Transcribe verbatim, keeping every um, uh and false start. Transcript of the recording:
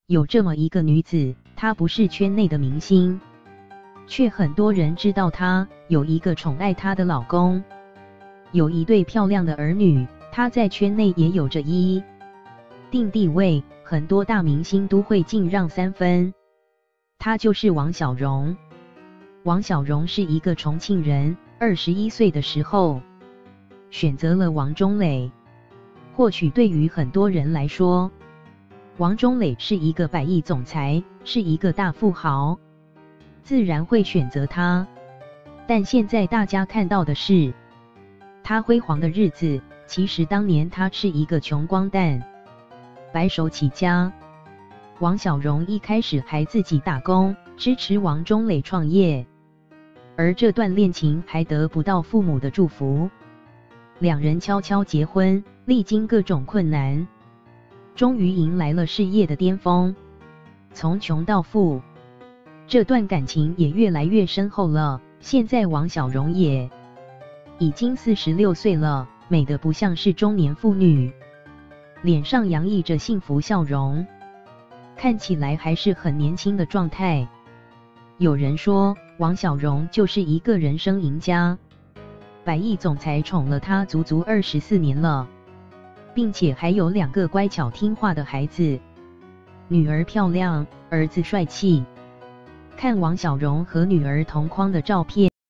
有这么一个女子，她不是圈内的明星，却很多人知道她，有一个宠爱她的老公，有一对漂亮的儿女，她在圈内也有着一定地位，很多大明星都会敬让三分。她就是王小荣。王小荣是一个重庆人，二十一岁的时候选择了王中磊。或许对于很多人来说，王中磊是一个百亿总裁，是一个大富豪，自然会选择他。但现在大家看到的是他辉煌的日子，其实当年他是一个穷光蛋，白手起家。王小荣一开始还自己打工，支持王中磊创业，而这段恋情还得不到父母的祝福。两人悄悄结婚，历经各种困难，终于迎来了事业的巅峰，从穷到富，这段感情也越来越深厚了。现在王小荣也已经四十六岁了，美得不像是中年妇女，脸上洋溢着幸福笑容，看起来还是很年轻的状态。有人说，王小荣就是一个人生赢家，百亿总裁宠了她足足二十四年了，并且还有两个乖巧听话的孩子，女儿漂亮，儿子帅气。看王小荣和女儿同框的照片。